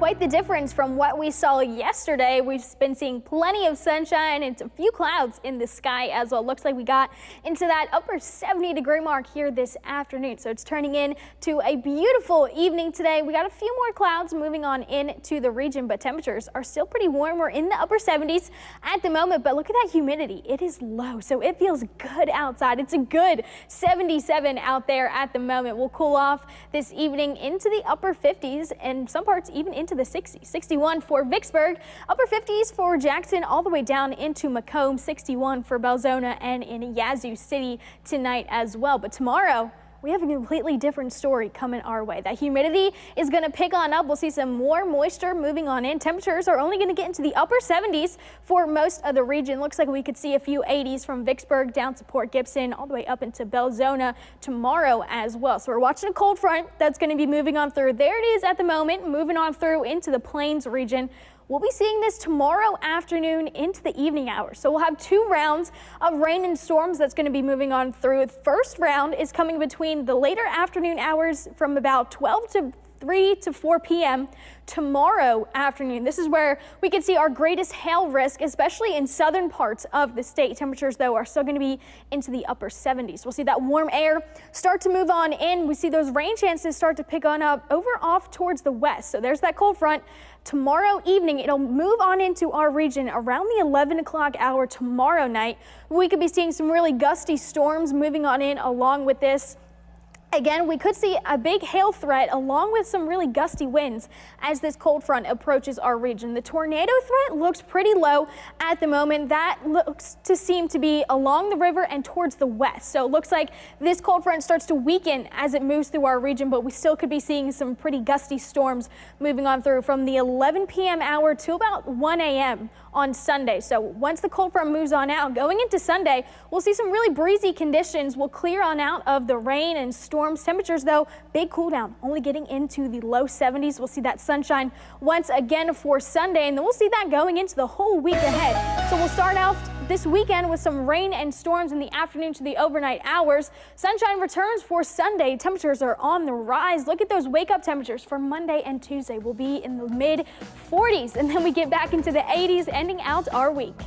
quite the difference from what we saw yesterday. We've been seeing plenty of sunshine and a few clouds in the sky as well. Looks like we got into that upper 70-degree mark here this afternoon. So it's turning into a beautiful evening today. We got a few more clouds moving on into the region, but temperatures are still pretty warm. We're in the upper 70s at the moment, but look at that humidity. It is low, so it feels good outside. It's a good 77 out there at the moment. We'll cool off this evening into the upper 50s and some parts even into the 60s. 61 for Vicksburg, upper 50s for Jackson, all the way down into Macomb, 61 for Belzona and in Yazoo City tonight as well. But tomorrow, we have a completely different story coming our way. That humidity is going to pick on up. We'll see some more moisture moving on in. Temperatures are only going to get into the upper 70s for most of the region. Looks like we could see a few 80s from Vicksburg down to Port Gibson, all the way up into Belzona tomorrow as well. So we're watching a cold front that's going to be moving on through. There it is at the moment, moving on through into the Plains region. We'll be seeing this tomorrow afternoon into the evening hours. So we'll have two rounds of rain and storms that's going to be moving on through. The first round is coming between the later afternoon hours from about 12 to 3 to 4 p.m. tomorrow afternoon. This is where we can see our greatest hail risk, especially in southern parts of the state. Temperatures, though, are still going to be into the upper 70s. We'll see that warm air start to move on in. We see those rain chances start to pick on up over off towards the west. So there's that cold front. Tomorrow evening, it'll move on into our region around the 11 o'clock hour tomorrow night. We could be seeing some really gusty storms moving on in along with this. Again, we could see a big hail threat along with some really gusty winds as this cold front approaches our region. The tornado threat looks pretty low at the moment. That looks to seem to be along the river and towards the west. So it looks like this cold front starts to weaken as it moves through our region, but we still could be seeing some pretty gusty storms moving on through from the 11 p.m. hour to about 1 a.m. on Sunday. So once the cold front moves on out, going into Sunday, we'll see some really breezy conditions. We'll clear on out of the rain and storms. Temperatures, though, big cool down, only getting into the low 70s. We'll see that sunshine once again for Sunday, and then we'll see that going into the whole week ahead. So we'll start out this weekend with some rain and storms in the afternoon to the overnight hours. Sunshine returns for Sunday. Temperatures are on the rise. Look at those wake-up temperatures for Monday and Tuesday. We'll be in the mid 40s, and then we get back into the 80s, ending out our week.